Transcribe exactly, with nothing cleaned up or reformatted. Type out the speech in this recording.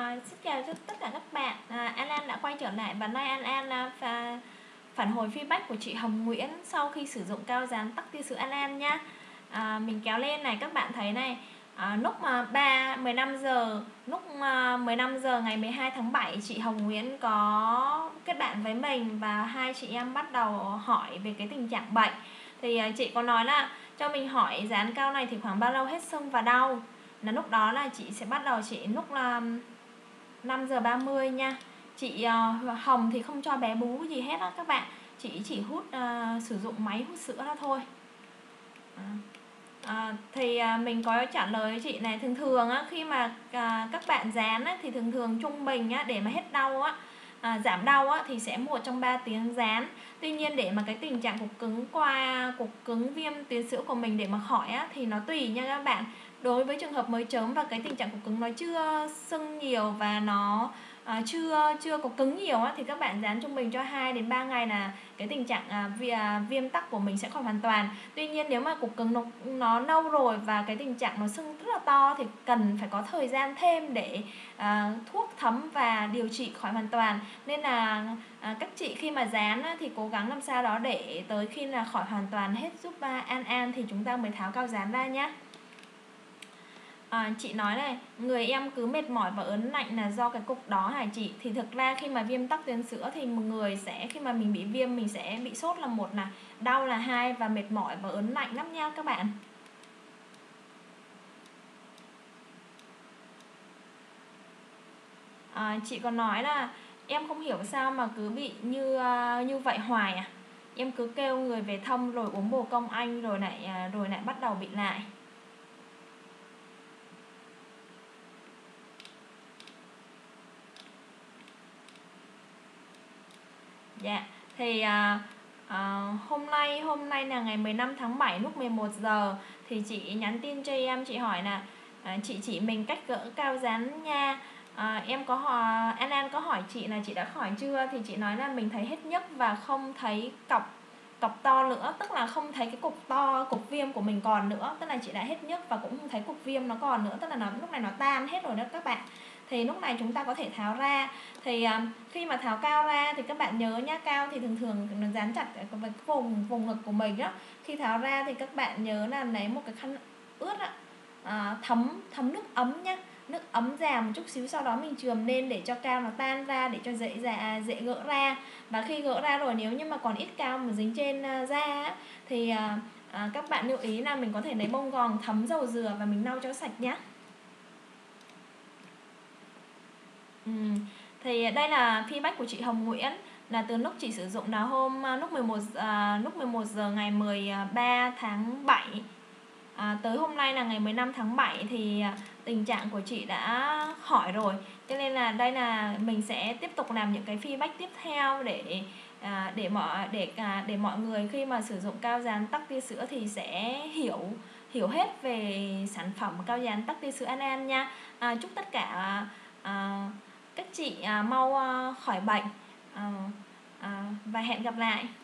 À, xin chào cho tất cả các bạn. à, An An đã quay trở lại và nay An An à, phà, phản hồi feedback của chị Hồng Nguyễn sau khi sử dụng cao dán tắc tia sữa An An nhá. à, Mình kéo lên này, các bạn thấy này, à, lúc mà ba mười lăm giờ lúc à, mười lăm giờ ngày mười hai tháng bảy, chị Hồng Nguyễn có kết bạn với mình và hai chị em bắt đầu hỏi về cái tình trạng bệnh. Thì à, chị có nói là cho mình hỏi dán cao này thì khoảng bao lâu hết sưng và đau. Là lúc đó là chị sẽ bắt đầu chị lúc là năm giờ ba mươi nha. Chị uh, Hồng thì không cho bé bú gì hết á các bạn. Chị chỉ hút uh, sử dụng máy hút sữa đó thôi. à, à, Thì uh, mình có trả lời chị này, thường thường á, khi mà uh, các bạn dán á, thì thường thường trung bình á, để mà hết đau á, À, giảm đau á, thì sẽ một trong ba tiếng dán. Tuy nhiên để mà cái tình trạng cục cứng qua cục cứng viêm tuyến sữa của mình để mà khỏi á, thì nó tùy nha các bạn. Đối với trường hợp mới chớm và cái tình trạng cục cứng nó chưa sưng nhiều và nó à, chưa chưa có cứng nhiều á, thì các bạn dán trung bình cho hai đến ba ngày là cái tình trạng à, vi, à, viêm tắc của mình sẽ khỏi hoàn toàn. Tuy nhiên nếu mà cục cứng nó, nó lâu rồi và cái tình trạng nó sưng rất là to thì cần phải có thời gian thêm để à, thuốc thấm và điều trị khỏi hoàn toàn. Nên là à, các chị khi mà dán á, thì cố gắng làm sao đó để tới khi là khỏi hoàn toàn hết giúp à, An An thì chúng ta mới tháo cao dán ra nhé. À, chị nói này, người em cứ mệt mỏi và ớn lạnh là do cái cục đó hả chị? Thì thực ra khi mà viêm tắc tuyến sữa thì một người sẽ, khi mà mình bị viêm mình sẽ bị sốt là một này, đau là hai và mệt mỏi và ớn lạnh lắm nha các bạn. À, chị còn nói là em không hiểu sao mà cứ bị như uh, như vậy hoài à. Em cứ kêu người về thăm rồi uống bồ công anh rồi lại uh, rồi lại bắt đầu bị lại. Dạ, thì à, à, hôm nay hôm nay là ngày mười lăm tháng bảy lúc mười một giờ thì chị nhắn tin cho em, chị hỏi là à, chị chỉ mình cách gỡ cao dán nha. À, em có hỏi, An An có hỏi chị là chị đã khỏi chưa, thì chị nói là mình thấy hết nhức và không thấy cọc cọc to nữa, tức là không thấy cái cục to, cục viêm của mình còn nữa, tức là chị đã hết nhức và cũng không thấy cục viêm nó còn nữa, tức là nó lúc này nó tan hết rồi đó các bạn. Thì lúc này chúng ta có thể tháo ra. Thì uh, khi mà tháo cao ra thì các bạn nhớ nhá, cao thì thường thường nó dán chặt với cái vùng vùng ngực của mình đó. Khi tháo ra thì các bạn nhớ là lấy một cái khăn ướt á, à, thấm thấm nước ấm nhá, nước ấm già một chút xíu, sau đó mình chườm lên để cho cao nó tan ra, để cho dễ dễ, dễ gỡ ra. Và khi gỡ ra rồi nếu như mà còn ít cao mà dính trên uh, da á, thì uh, uh, các bạn lưu ý là mình có thể lấy bông gòn thấm dầu dừa và mình lau cho sạch nhé. Ừ. Thì đây là feedback của chị Hồng Nguyễn là từ lúc chị sử dụng là hôm lúc mười một à, lúc mười một giờ ngày mười ba tháng bảy à, tới hôm nay là ngày mười lăm tháng bảy thì tình trạng của chị đã khỏi rồi. Cho nên là đây là mình sẽ tiếp tục làm những cái feedback tiếp theo để à, để mọi để à, để mọi người khi mà sử dụng cao dán tắc tia sữa thì sẽ hiểu hiểu hết về sản phẩm cao dán tắc tia sữa An An nha. À, chúc tất cả à, các chị à, mau à, khỏi bệnh à, à, và hẹn gặp lại.